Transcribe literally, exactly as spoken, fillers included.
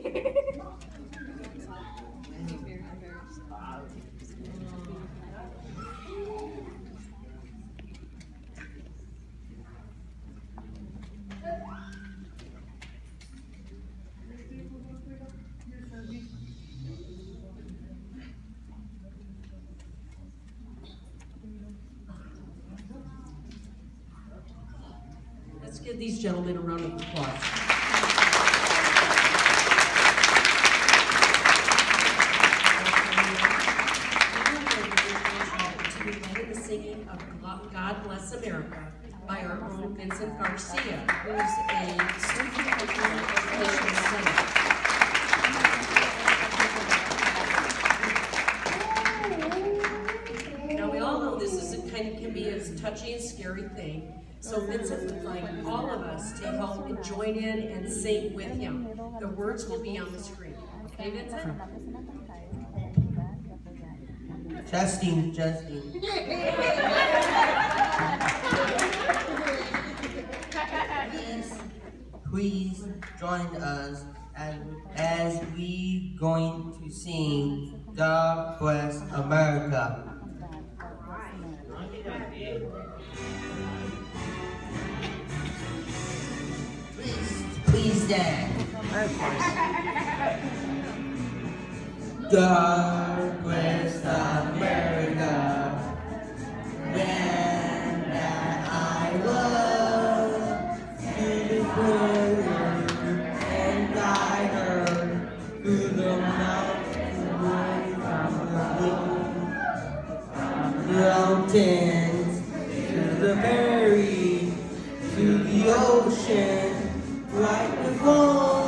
Let's give these gentlemen a round of applause. To be led in the singing of God Bless America by our own Vincent Garcia, who is a student of the Education Center. Now we all know this is a kind of can be a touchy and scary thing. So Vincent would like all of us to help and join in and sing with him. The words will be on the screen. Okay, Vincent? Justin, Justin. Please, please join us as, as we going to sing God Bless America. Please stand. God bless America. When that I was beautiful and guide her through the mountains away from the blue, mountains to the prairie, to the ocean. Right before